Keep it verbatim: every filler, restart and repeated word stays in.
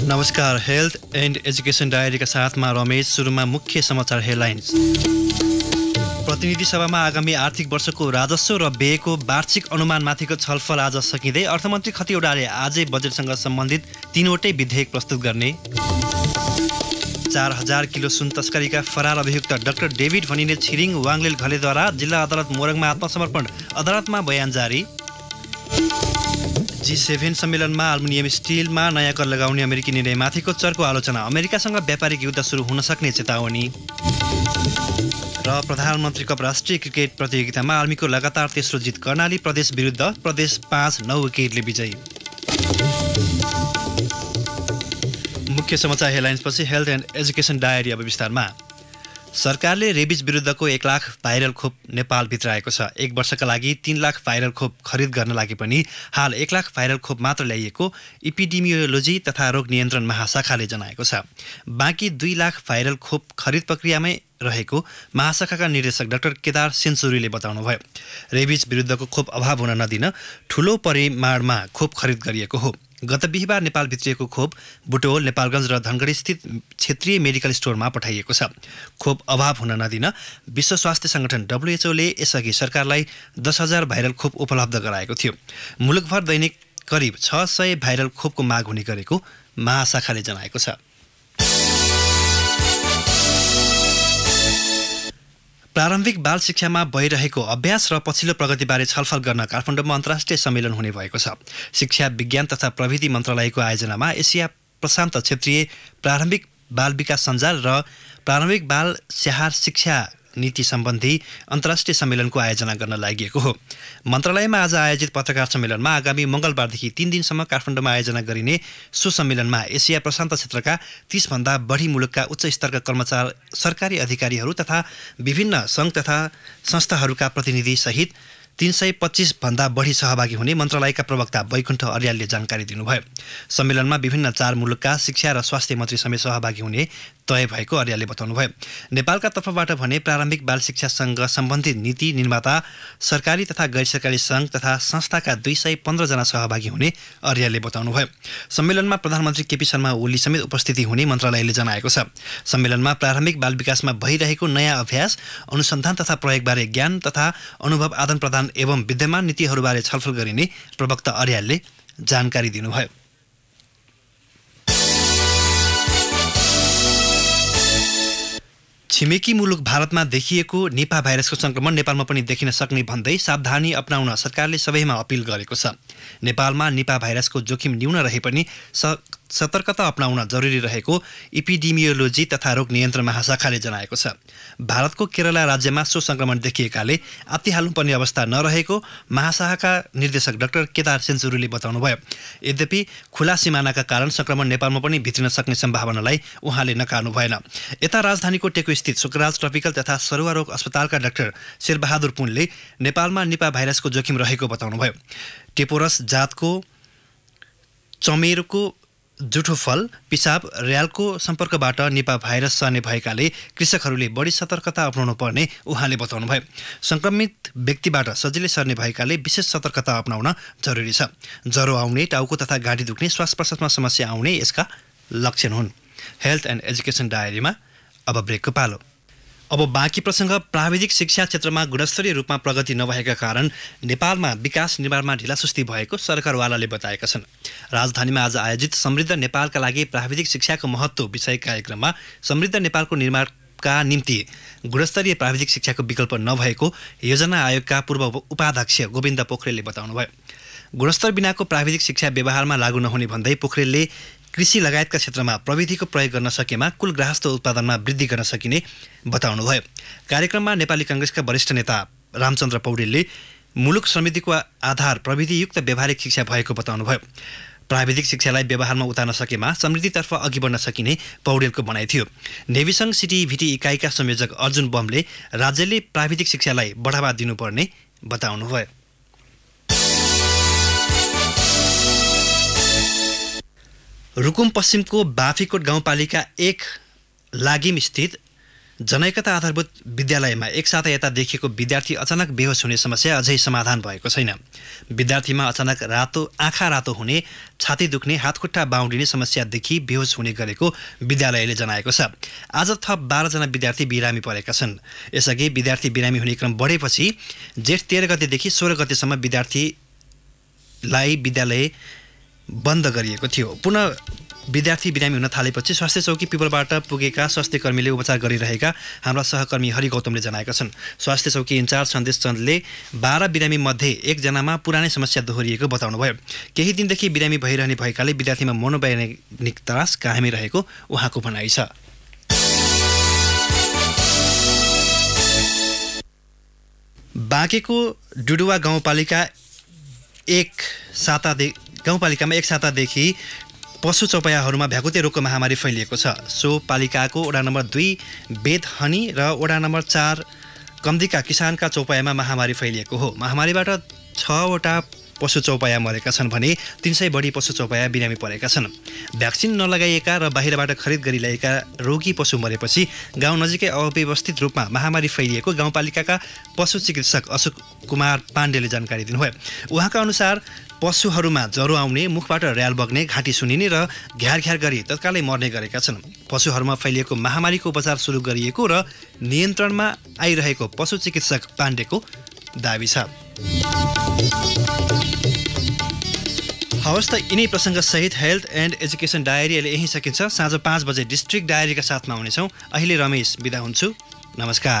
नमस्कार, health and education डायरीका साथमा रमेश। सुरुमा मुख्य समाचार हेडलाइन्स। प्रतिनिधि सभामा आगामी आर्थिक वर्षको राजस्व र व्ययको वार्षिक अनुमानमाथिको छलफल आज सकिँदै अर्थमन्त्री खतिवडाले आजै बजेटसँग सम्बन्धित तीनवटै विधेयक प्रस्तुत गर्ने। चार हजार किलो सुन तस्करीका फरार अभियुक्त डाक्टर डेभिड भनिने छिरिङ वाङलेल घलेद्वारा जिल्ला अदालत मोरङमा आत्मसमर्पण, अदालतमा बयान जारी। जी सेभेन सम्मेलनमा अल्मुनियम स्टिलमा नयाँ कर लगाउने अमेरिकी निर्णयमाथिको चर्को आलोचना, अमेरिकासँग व्यापारिक युद्ध सुरु हुन सक्ने चेतावनी। र प्रधानमन्त्री कप राष्ट्रिय क्रिकेट प्रतियोगितामा आर्मीको लगातार तेस्रो जित, कर्णाली प्रदेश विरुद्ध प्रदेश पाँच नौ विकेटले विजयी। मुख्य समाचार हेडलाइन्सपछि हेल्थ एन्ड एजुकेसन डायरी अब विस्तारमा। सरकारले रेबिज विरुद्धको एक लाख भाइरल खोप नेपाल भित्राएको छ। एक वर्षका लागि तीन लाख भाइरल खोप खरिद गर्न लागि पनि हाल एक लाख भाइरल खोप मात्र ल्याइएको इपिडेमियोलोजी तथा रोग नियन्त्रण महाशाखाले जनाएको छ। बाँकी दुई लाख भाइरल खोप खरिद प्रक्रियामै रहेको महाशाखाका निर्देशक डाक्टर केदार सेन्चुरीले बताउनुभयो। रेबिज विरुद्धको खोप अभाव हुन नदिन ठूलो परिमाणमा खोप खरिद गरिएको हो। गत बिहिबार नेपाल भित्रिएको खोप बुटोल, नेपालगञ्ज र धनगढी स्थित क्षेत्रीय मेडिकल स्टोरमा पठाइएको छ। खोप अभाव हुन नदिन विश्व स्वास्थ्य सङ्गठन डब्लुएचओले यसअघि सरकारलाई दस हजार भाइरल खोप उपलब्ध गराएको थियो। मुलुकभर दैनिक करिब छ सय भाइरल खोपको माग हुने गरेको महाशाखाले जनाएको छ। प्रारम्भिक बाल शिक्षामा भइरहेको अभ्यास र पछिल्लो प्रगतिबारे छलफल गर्न काठमाडौँमा अन्तर्राष्ट्रिय सम्मेलन हुने भएको छ। शिक्षा विज्ञान तथा प्रविधि मन्त्रालयको आयोजनामा एसिया प्रशान्त क्षेत्रीय प्रारम्भिक बाल विकास सञ्जाल र प्रारम्भिक बाल स्याहार शिक्षा नीति सम्बन्धी अन्तर्राष्ट्रिय सम्मेलनको आयोजना गर्न लागि हो। मन्त्रालयमा आज आयोजित पत्रकार सम्मेलनमा आगामी मङ्गलबारदेखि तीन दिनसम्म काठमाडौँमा आयोजना गरिने सो सम्मेलनमा एसिया प्रशान्त क्षेत्रका तीसभन्दा बढी मुलुकका उच्च स्तरका कर्मचारी, सरकारी अधिकारीहरू तथा विभिन्न सङ्घ तथा संस्थाहरूका प्रतिनिधि सहित तीन सय पच्चीस भन्दा बढी सहभागी हुने मन्त्रालयका प्रवक्ता वैकुण्ठ अर्यालले जानकारी दिनुभयो। सम्मेलनमा विभिन्न चार मुलुकका शिक्षा र स्वास्थ्य मन्त्री समेत सहभागी हुने तय भएको अर्यालले बताउनुभयो। नेपालका तर्फबाट भने प्रारम्भिक बाल शिक्षासँग सम्बन्धित नीति निर्माता, सरकारी तथा गैर सरकारी सङ्घ तथा संस्थाका दुई सय पन्ध्रजना सहभागी हुने अर्यालले बताउनुभयो। सम्मेलनमा प्रधानमन्त्री केपी शर्मा ओली समेत उपस्थिति हुने मन्त्रालयले जनाएको छ। सम्मेलनमा प्रारम्भिक बाल विकासमा भइरहेको नयाँ अभ्यास, अनुसन्धान तथा प्रयोगबारे ज्ञान तथा अनुभव आदान प्रदान एवं विद्यमान नीतिहरूबारे छलफल गरिने प्रवक्ता अर्यालले जानकारी दिनुभयो। छिमेकी मुलुक भारतमा देखिएको निपा भाइरसको संक्रमण नेपालमा पनि देखिन सक्ने भन्दै सावधानी अपनाउन सरकारले सबैमा अपिल गरेको छ। नेपालमा निपा भाइरसको जोखिम न्यून रहे पनि सतर्कता अपनाउन जरुरी रहेको इपिडेमियोलोजी तथा रोग नियन्त्रण महाशाखाले जनाएको छ। भारतको केरला राज्यमा सो संक्रमण देखिएकाले आत्तिहाल्नुपर्ने अवस्था नरहेको महाशाखाका निर्देशक डाक्टर केदार सेन्चुरीले बताउनुभयो। यद्यपि खुला सिमानाका कारण संक्रमण नेपालमा पनि भित्रिन सक्ने सम्भावनालाई उहाँले नकार्नु भएन। यता राजधानीको टेकु स्थित सुकराज ट्रपिकल तथा सरुवा रोग अस्पतालका डाक्टर शेरबहादुर पुनले नेपालमा निपा भाइरसको जोखिम रहेको बताउनुभयो। टेपोरस जातको चमेरोको जुठो फल, पिसाब, र्यालको सम्पर्कबाट निपा भाइरस सर्ने भएकाले कृषकहरूले बढी सतर्कता अपनाउनु पर्ने उहाँले बताउनुभयो। संक्रमित व्यक्तिबाट सजिलै सर्ने भएकाले विशेष सतर्कता अपनाउन जरुरी छ। ज्वरो आउने, टाउको तथा घाँटी दुख्ने, श्वास प्रश्वासमा समस्या आउने यसका लक्षण हुन्। हेल्थ एन्ड एजुकेसन डायरीमा अब ब्रेकको पालो। अब बाँकी प्रसङ्ग। प्राविधिक शिक्षा क्षेत्रमा गुणस्तरीय रूपमा प्रगति नभएका कारण नेपालमा विकास निर्माणमा ढिलासुस्ती भएको सरकारवालाले बताएका छन्। राजधानीमा आज आयोजित समृद्ध नेपालका लागि प्राविधिक शिक्षाको महत्त्व विषय कार्यक्रममा समृद्ध नेपालको निर्माणका निम्ति गुणस्तरीय प्राविधिक शिक्षाको विकल्प नभएको योजना आयोगका पूर्व उपाध्यक्ष गोविन्द पोखरेलले बताउनुभयो। गुणस्तर बिनाको प्राविधिक शिक्षा व्यवहारमा लागू नहुने भन्दै पोखरेलले कृषि लगायतका क्षेत्रमा प्रविधिको प्रयोग गर्न सकेमा कुल गृहस्थ उत्पादनमा वृद्धि गर्न सकिने बताउनुभयो। कार्यक्रममा नेपाली कांग्रेसका वरिष्ठ नेता रामचन्द्र पौडेलले मुलुक समृद्धिको आधार प्रविधियुक्त व्यावहारिक शिक्षा भएको बताउनुभयो। प्राविधिक शिक्षालाई व्यवहारमा उतार्न सकेमा समृद्धितर्फ अघि बढ्न सकिने पौडेलको भनाइ थियो। नेविसङ सिटी भिटी इकाइका संयोजक अर्जुन बमले राज्यले प्राविधिक शिक्षालाई बढावा दिनुपर्ने बताउनुभयो। रुकुम पश्चिमको बाफीकोट गाउँपालिका एक लागिम स्थित जनैकता आधारभूत विद्यालयमा एकसाथ यता देखिएको विद्यार्थी अचानक बेहोस हुने समस्या अझै समाधान भएको छैन। विद्यार्थीमा अचानक रातो आँखा रातो हुने, छाती दुख्ने, हातखुट्टा बाउडिने समस्यादेखि बेहोस हुने गरेको विद्यालयले जनाएको छ। आज थप बाह्रजना विद्यार्थी बिरामी परेका छन्। यसअघि विद्यार्थी बिरामी हुने क्रम बढेपछि जेठ तेह्र गतेदेखि सोह्र गतेसम्म विद्यार्थीलाई विद्यालय बन्द गरिएको थियो। पुनः विद्यार्थी बिरामी हुन थालेपछि स्वास्थ्य चौकी पिपलबाट पुगेका स्वास्थ्य कर्मीले उपचार गरिरहेका हाम्रा सहकर्मी हरि गौतमले जनाएका छन्। स्वास्थ्य चौकी इन्चार्ज सन्देश चन्दले बाह्र बिरामी मध्ये एकजनामा पुरानै समस्या दोहोरिएको बताउनुभयो। केही दिनदेखि बिरामी भइरहने भएकाले विद्यार्थीमा मनोवैज्ञानिक त्रास कायमै रहेको उहाँको भनाइ छ। बाँकेको डुडुवा गाउँपालिका एक सातादे गाउँपालिकामा एक सातादेखि पशु चौपायाहरूमा भ्याकुते रोगको महामारी फैलिएको छ। सो पालिकाको वडा नम्बर दुई बेदहनी र वडा नम्बर चार कम्दीका किसानका चौपायामा महामारी फैलिएको हो। महामारीबाट छवटा पशु चौपाया मरेका छन् भने तीन सय बढी पशु चौपाया बिरामी परेका छन्। भ्याक्सिन नलगाइएका र बाहिरबाट खरिद गरिरहेका रोगी पशु मरेपछि गाउँ नजिकै अव्यवस्थित रूपमा महामारी फैलिएको गाउँपालिकाका पशु चिकित्सक अशोक कुमार पाण्डेले जानकारी दिनुभयो। उहाँका अनुसार पशुहरूमा ज्वरो आउने, मुखबाट र्याल बग्ने, घाँटी सुनिने र घ्यार घ्यार गरी तत्कालै मर्ने गरेका छन्। पशुहरूमा फैलिएको महामारीको उपचार सुरु गरिएको र नियन्त्रणमा आइरहेको पशु चिकित्सक पाण्डेको दाबी छ। हवस् त यिनै प्रसङ्गसहित हेल्थ एन्ड एजुकेसन डायरी अहिले यहीँ सकिन्छ। साँझ पाँच बजे डिस्ट्रिक्ट डायरीका साथमा आउनेछौँ। अहिले रमेश बिदा हुन्छु। नमस्कार।